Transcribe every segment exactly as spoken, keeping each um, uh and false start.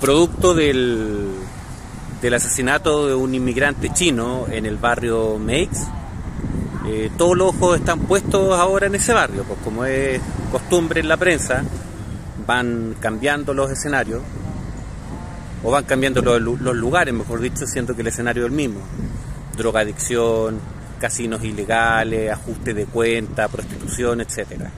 producto del, del asesinato de un inmigrante chino en el barrio Meix, eh, todos los ojos están puestos ahora en ese barrio, pues como es costumbre en la prensa, van cambiando los escenarios, o van cambiando los, los lugares, mejor dicho, siendo que el escenario es el mismo. Drogadicción, casinos ilegales, ajuste de cuenta, prostitución, etcétera.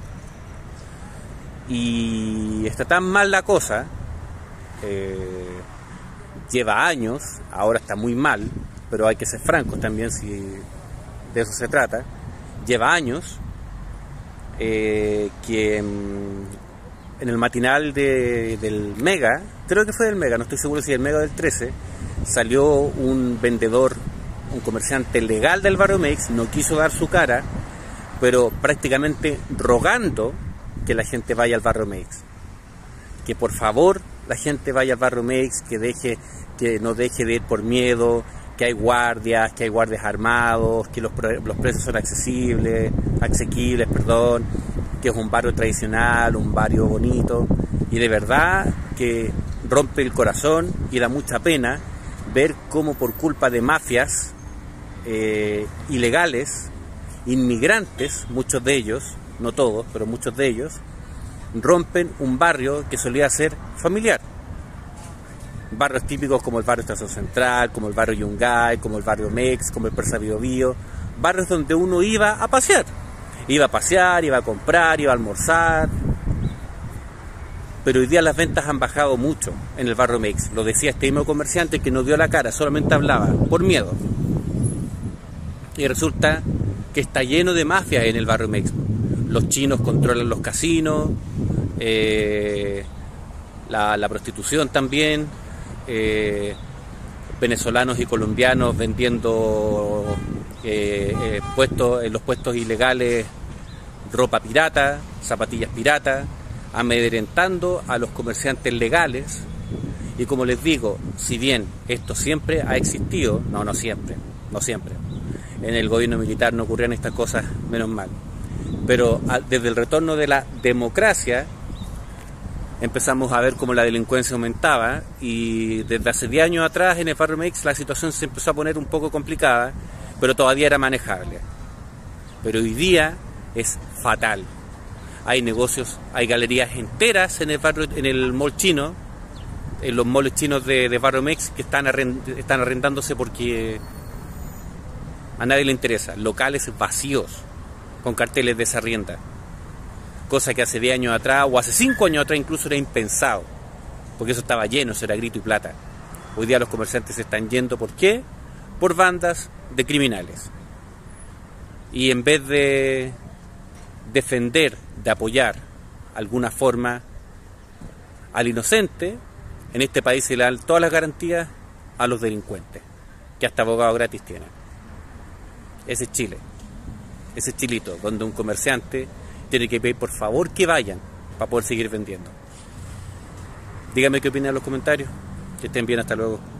Y está tan mal la cosa, eh, lleva años, ahora está muy mal, pero hay que ser francos también si de eso se trata. Lleva años eh, que mm, en el matinal de, del Mega, creo que fue del Mega, no estoy seguro si del Mega o del trece, salió un vendedor, un comerciante legal del barrio Meix, no quiso dar su cara, pero prácticamente rogando que la gente vaya al barrio Meix, que por favor la gente vaya al barrio Meix, que deje, que no deje de ir por miedo, que hay guardias, que hay guardias armados, que los, los precios son accesibles, asequibles, perdón, que es un barrio tradicional, un barrio bonito, y de verdad que rompe el corazón y da mucha pena ver cómo por culpa de mafias eh, ilegales, inmigrantes, muchos de ellos, no todos, pero muchos de ellos, rompen un barrio que solía ser familiar. Barrios típicos como el barrio Estación Central, como el barrio Yungay, como el barrio Meix, como el Persa Biobío, barrios donde uno iba a pasear. Iba a pasear, iba a comprar, iba a almorzar. Pero hoy día las ventas han bajado mucho en el barrio Meix. Lo decía este mismo comerciante que no dio la cara, solamente hablaba, por miedo. Y resulta que está lleno de mafias en el barrio Meix. Los chinos controlan los casinos, eh, la, la prostitución también, eh, venezolanos y colombianos vendiendo eh, eh, puestos, en los puestos ilegales ropa pirata, zapatillas piratas, amedrentando a los comerciantes legales. Y como les digo, si bien esto siempre ha existido, no, no siempre, no siempre, en el gobierno militar no ocurrían estas cosas, menos mal, pero desde el retorno de la democracia empezamos a ver cómo la delincuencia aumentaba, y desde hace diez años atrás en el barrio Meix la situación se empezó a poner un poco complicada, pero todavía era manejable. Pero hoy día es fatal. Hay negocios, hay galerías enteras en el barrio, en el mall chino, en los malls chinos de, de barrio Meix, que están, arrend, están arrendándose porque a nadie le interesa. Locales vacíos, con carteles de desarrienda. Cosa que hace diez años atrás, o hace cinco años atrás incluso, era impensado. Porque eso estaba lleno, eso era grito y plata. Hoy día los comerciantes se están yendo, ¿por qué? Por bandas de criminales. Y en vez de defender, de apoyar alguna forma al inocente, en este país se le dan todas las garantías a los delincuentes, que hasta abogados gratis tienen. Ese es Chile, ese es Chilito, donde un comerciante tiene que pedir por favor que vayan para poder seguir vendiendo. Díganme qué opinan en los comentarios, que estén bien, hasta luego.